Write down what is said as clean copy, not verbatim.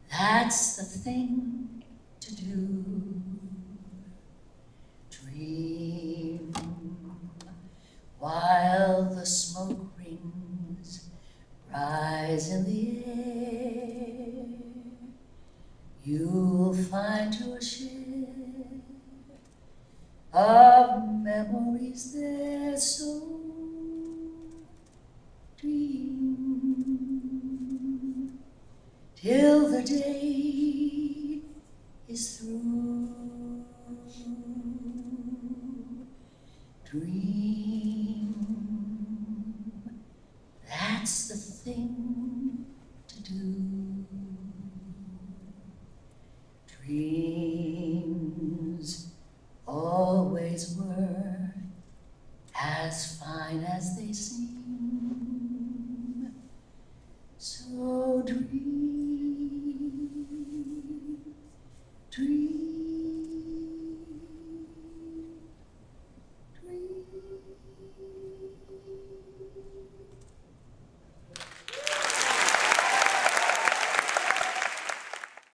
That's the thing to do. Dream while the smoke rings rise in the air. You'll find your share of memories there, so dream till the day is through. Dream, that's the thing to do. Dreams always were as fine as they seem.